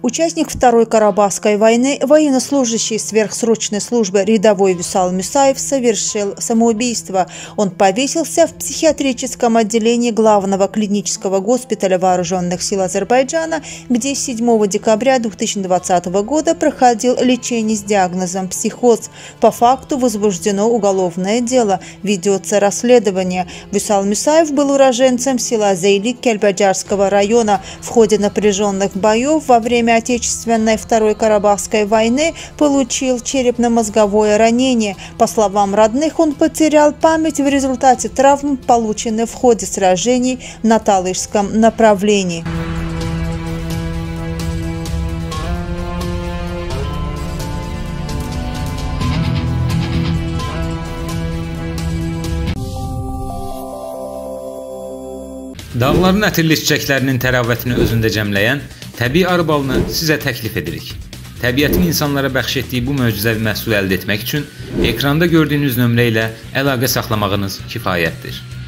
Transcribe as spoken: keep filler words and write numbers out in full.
Участник Второй Карабахской войны, военнослужащий сверхсрочной службы рядовой Вюсал Мусаев совершил самоубийство. Он повесился в психиатрическом отделении главного клинического госпиталя Вооруженных сил Азербайджана, где седьмого декабря две тысячи двадцатого года проходил лечение с диагнозом психоз. По факту возбуждено уголовное дело, ведется расследование. Вюсал Мусаев был уроженцем села Зейлик Кельбаджарского района. В ходе напряженных боев во время Отечественной Второй Карабахской войны получил черепно-мозговое ранение. По словам родных, он потерял память в результате травм, полученных в ходе сражений на Талышском направлении. Dağların ətirli çiçəklərinin təravətini özündə cəmləyən təbii arı balını sizə təklif edirik. Təbiətin insanlara bəxş etdiyi bu möcüzəvi məhsulu əldə etmək üçün ekranda gördüyünüz nömrə ilə əlaqə saxlamağınız kifayətdir.